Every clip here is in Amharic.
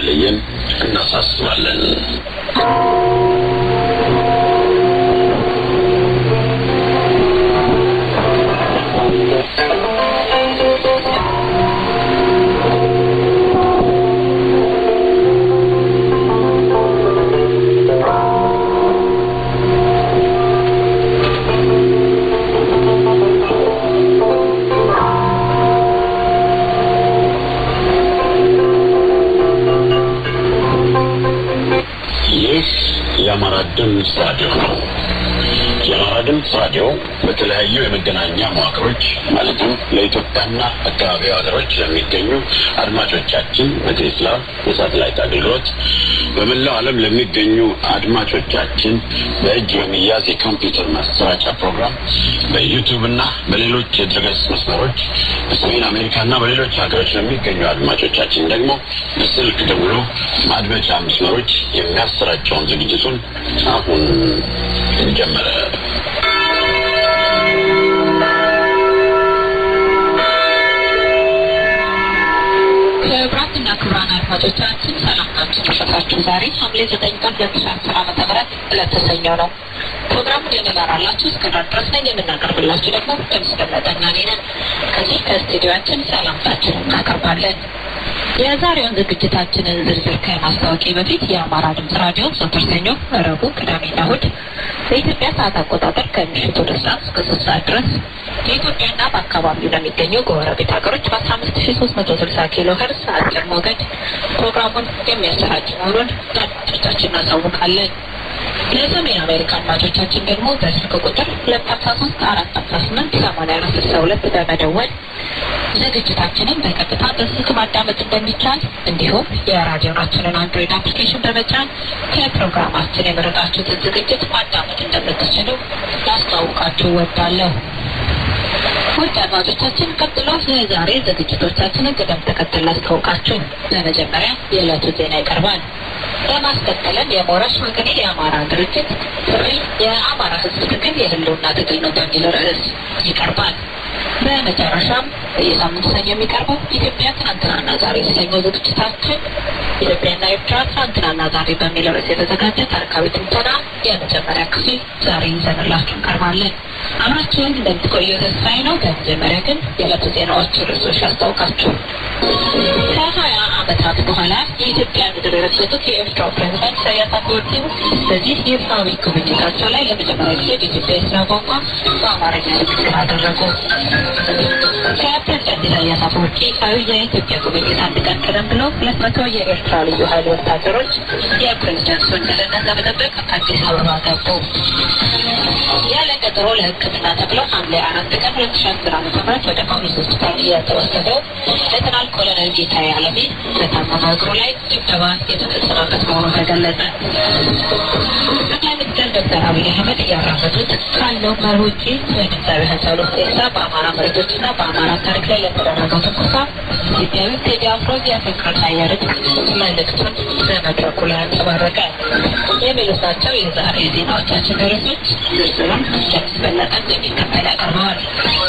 እንዳይለየን እናሳስባለን። የአማራድን ራዲዮ ነው። የአማራድን ራዲዮ በተለያዩ የመገናኛ መዋቅሮች ማለትም ለኢትዮጵያና አካባቢው ሀገሮች ለሚገኙ አድማጮቻችን በቴሌቪዥን የሳተላይት አገልግሎት በመላው ዓለም ለሚገኙ አድማጮቻችን በእጅ የሚያዝ የኮምፒውተር ማሰራጫ ፕሮግራም በዩቲዩብና በሌሎች የድረገጽ መስመሮች በሰሜን አሜሪካና በሌሎች ሀገሮች ለሚገኙ አድማጮቻችን ደግሞ በስልክ ደውሎ ማድመጫ መስመሮች የሚያሰራጨውን ዝግጅቱን አሁን ጀመረ። ክቡራትና ክቡራን አድማጮቻችን ሰላምታችን ይድረሳችሁ። ዛሬ ሐምሌ 9 ቀን 2010 ዓ.ም ዕለተ ሰኞ ነው። ፕሮግራሙን የምንመራላችሁ እስከ ድረስ ነኝ። የምናቀርብላችሁ ደግሞ ተመስገን ነን። ከዚህ ከስቱዲዮአችን ሰላምታችንን እናቀርባለን። የዛሬውን ዝግጅታችንን ዝርዝር ከማስታወቂያ በፊት የአማራ ድምጽ ራዲዮ ዘወትር ሰኞ፣ ረቡዕ፣ ቅዳሜና እሑድ በኢትዮጵያ ሰዓት አቆጣጠር ከምሽቱ 2 ሰዓት እስከ 3 ሰዓት ድረስ በኢትዮጵያና በአካባቢው ለሚገኙ ጎረቤት ሀገሮች በ15360 ኪሎ ሄርዝ አጭር ሞገድ ፕሮግራሙን የሚያሰራጭ መሆኑን ለአድማጮቻችን እናሳውቃለን። ለሰሜን አሜሪካ አድማጮቻችን ደግሞ በስልክ ቁጥር 253-458-8462 በመደወል ዝግጅታችንን በቀጥታ በስልክ ማዳመጥ እንደሚቻል እንዲሁም የራዲዮናችንን አንድሮይድ አፕሊኬሽን በመጫን ከፕሮግራማችን የመረጣችሁትን ዝግጅት ማዳመጥ እንደምትችሉ ላስተዋውቃችሁ እወዳለሁ። ውድ አድማጮቻችን ቀጥሎ የዛሬ ዝግጅቶቻችንን ቅደም ተከተል ላስተዋውቃችሁ። በመጀመሪያ የዕለቱ ዜና ይቀርባል። በማስከተልም የሞረሽ ወገኔ የአማራ ድርጅት ጥሪ የአማራ ሕዝብ ትግል የህልውና ትግል ነው በሚል ርዕስ ይቀርባል። በመጨረሻም የሳምንት ሰኞ የሚቀርበው ኢትዮጵያ ትናንትናና ዛሬ የተሰኘው ዝግጅታችን ኢትዮጵያና ኤርትራ ትናንትናና ዛሬ በሚል ርዕስ የተዘጋጀ ታሪካዊ ትንተና የመጀመሪያ ክፍል ዛሬ ይዘንላችሁ እንቀርባለን። አብራችሁን እንደምትቆዩ ተስፋዬ ነው። በመጀመሪያ ግን የዕለቱ ዜናዎች ርዕሶች ያስታውቃችሁ። ከ20 ዓመታት በኋላ የኢትዮጵያ ምድር የረገጡት የኤርትራ ፕሬዝዳንት ኢሳያስ አፈወርቂ በዚህ ይፋዊ ጉብኝታቸው ላይ ለመጀመሪያ ጊዜ በኢትዮጵያ የስራ ቋንቋ በአማርኛ ንግግር አደረጉ። ከፕሬዝዳንት ኢሳያስ አፈወርቂ ይፋዊ የኢትዮጵያ ጉብኝት አንድ ቀን ቀደም ብሎ 200 የኤርትራ ልዩ ኃይል ወታደሮች የፕሬዝዳንቱን ደህንነት ለመጠበቅ አዲስ አበባ ገቡ። ያለ ቀጠሮ ለሕክምና ተብለው ሐምሌ 4 ቀን 2010 ዓ.ም ወደ ጳውሎስ ሆስፒታል የተወሰደው ሌተናል ኮሎኔል ጌታዬ አለሜ በታመመ እግሩ ላይ ድብደባ የተፈጸመበት መሆኑ ተገለጸ። ጠቅላይ ሚኒስትር ዶክተር አብይ አህመድ እያራመዱት ካለው መርህ ውጪ በድምፃዊ ሃጫሉ ሁንዴሳ በአማራ መሬቶችና በአማራ ታሪክ ላይ ለተደረገው ትንኮሳ ኢትዮጵያዊ ቴዲ አፍሮ የፍቅር አየርን መልእክቱን በመድረኩ ላይ አንጸባረቀ። የሚሉት ናቸው የዛሬ ዜናዎቻችን ርዕሶች። ዝርዝሩን እንደሚበለጥ እንደሚከተል ያቀርበዋል።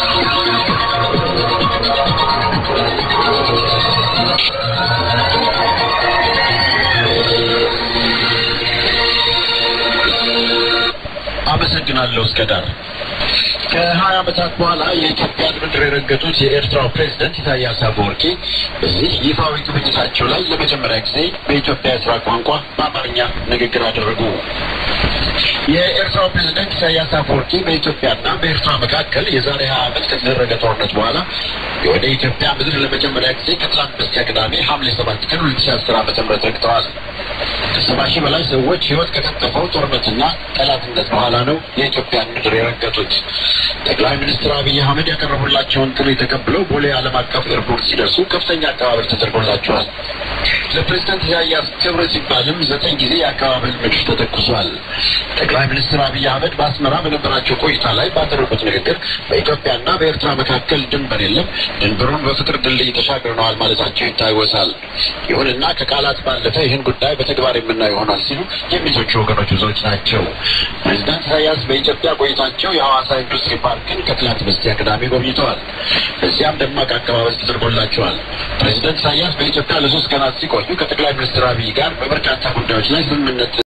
አመሰግናለሁ እስከዳር። ከ20 ዓመታት በኋላ የኢትዮጵያ ምድር የረገጡት የኤርትራው ፕሬዝዳንት ኢሳያስ አፈወርቂ በዚህ ይፋዊ ጉብኝታቸው ላይ ለመጀመሪያ ጊዜ በኢትዮጵያ የስራ ቋንቋ በአማርኛ ንግግር አደረጉ። የኤርትራው ፕሬዝዳንት ኢሳያስ አፈወርቂ በኢትዮጵያና በኤርትራ መካከል የዛሬ 20 ዓመት ከተደረገ ጦርነት በኋላ ወደ ኢትዮጵያ ምድር ለመጀመሪያ ጊዜ ከትላንት በስቲያ ቅዳሜ ሐምሌ 7 ቀን 2010 ዓ.ም ረግጠዋል። ከ70 ሺህ በላይ ሰዎች ሕይወት ከቀጠፈው ጦርነትና ጠላትነት በኋላ ነው የኢትዮጵያን ምድር የረገጡት። ጠቅላይ ሚኒስትር አብይ አህመድ ያቀረቡላቸውን ጥሪ ተቀብለው ቦሌ ዓለም አቀፍ ኤርፖርት ሲደርሱ ከፍተኛ አቀባበል ተደርጎላቸዋል። ለፕሬዝዳንት ኢሳያስ ክብር ሲባልም 9 ጊዜ የአቀባበል መድፍ ተተኩሷል። ጠቅላይ ሚኒስትር አብይ አህመድ በአስመራ በነበራቸው ቆይታ ላይ ባደረጉት ንግግር በኢትዮጵያና በኤርትራ መካከል ድንበር የለም፣ ድንበሩን በፍቅር ድልድይ ተሻግረናል ማለታቸው ይታወሳል። ይሁንና ከቃላት ባለፈ ይህን ጉዳይ በተግባር የምናየው ይሆናል ሲሉ የሚተቹ ወገኖች ብዙዎች ናቸው። ፕሬዝዳንት ኢሳያስ በኢትዮጵያ ቆይታቸው የሐዋሳ ኢንዱስትሪ ፓርክን ከትላንት በስቲያ ቅዳሜ ጎብኝተዋል። በዚያም ደማቅ አቀባበል ተደርጎላቸዋል። ፕሬዝዳንት ኢሳያስ በኢትዮጵያ ለ3 ቀናት ሲቆዩ ከጠቅላይ ሚኒስትር አብይ ጋር በበርካታ ጉዳዮች ላይ ስምምነት